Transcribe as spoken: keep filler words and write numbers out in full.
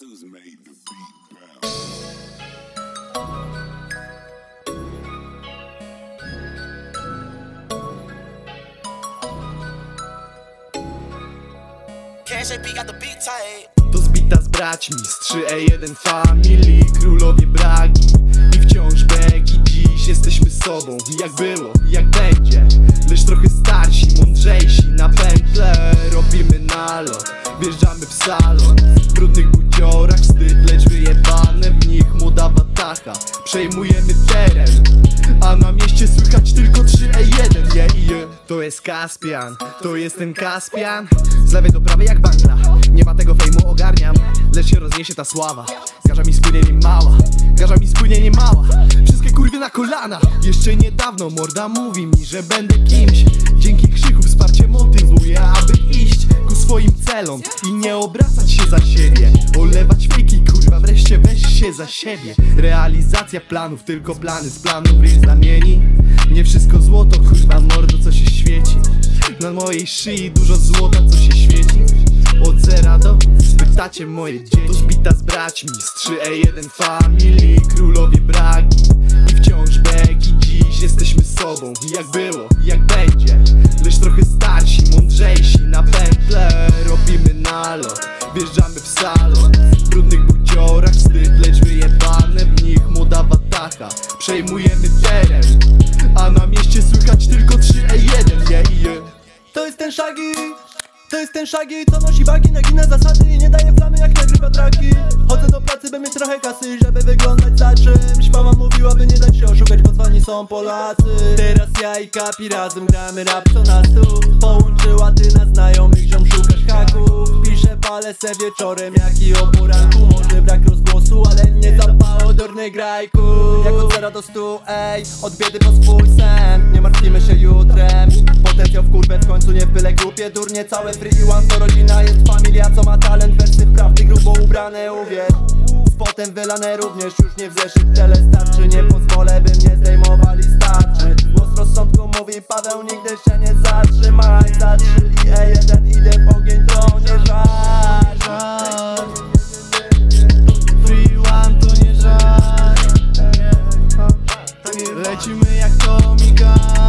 Who's made the beat bounce? To zbita z braćmi z trzy E jeden Family, królowie bragi i wciąż beki. Dziś jesteśmy sobą, jak było, jak będzie, lecz trochę starsi, mądrzejsi na pętle. Robimy nalot, wjeżdżamy w salon, w brudnych buciorach wstyd, lecz wyjebane w nich młoda watacha. Przejmujemy teren, a na mieście słychać tylko trzy E jeden. Yeah, yeah. To jest Kaspian, to jest ten Kaspian. Z lewej do prawej jak bankla, nie ma tego fejmu, ogarniam, lecz się rozniesie ta sława. Garza mi spłynie nie mała, garza mi spłynie nie mała. Wszystkie kurwy na kolana. Jeszcze niedawno morda mówi mi, że będę kimś. Dzięki krzyku wsparcie motywuje, aby iść ku swoim celom i nie obracać się za siebie. Olewać fejki, kurwa, wreszcie weź się za siebie. Realizacja planów, tylko plany z planów ryj zamieni. Nie wszystko złoto, kurwa, mordo, co się świeci. Na mojej szyi dużo złota, co się świeci. Od zera do, spytacie moje dzieci. To zbita z braćmi z trzy E jeden Family, królowie bragi i wciąż beki. Dziś jesteśmy sobą, jak było, jak będzie, lecz trochę starsi, mądrzejsi na pętle. Robimy nalot, wjeżdżamy w salon, w brudnych buciorach wstyd, lecz wyjebane w nich młoda watacha. Przejmujemy teren, a na mieście słychać tylko trzy E jeden. Yeah, yeah. To jest ten Shaggy, to jest ten Shaggy, co nosi bagi, nagina zasady i nie daje plamy jak nagrywa traki. Chodzę do pracy, by mieć trochę kasy, żeby wyglądać za czymś. Mama mówiła, by nie dać się oszukać, bo dzwoni są Polacy. Teraz ja i Kapi razem gramy rap co na stół. Połączyła ty na znajomych, ziom szukasz haków. Piszę palę se wieczorem, jak i o poranku. Może brak rozgłosu, ale nie zapało durny grajku. Jak od zera do stu, ej, od biedy po swój sen. Nie martwimy się jutrem, potencjał w kurwę w końcu nie w byle grupie. Durnie całe free one to rodzina, jest familia, co ma talent. Wersy wprawdy grubo ubrane, uwierz. Z potem wylane również, już nie w zeszyt tyle starczy. Nie pozwolę, by mnie zdejmowali, starczy. Głos rozsądku mówi Paweł, nigdy się nie zatrzymaj. Za trzy E jeden idę w ogień, to nie żal. Free one to nie żal. Lecimy jak to miga.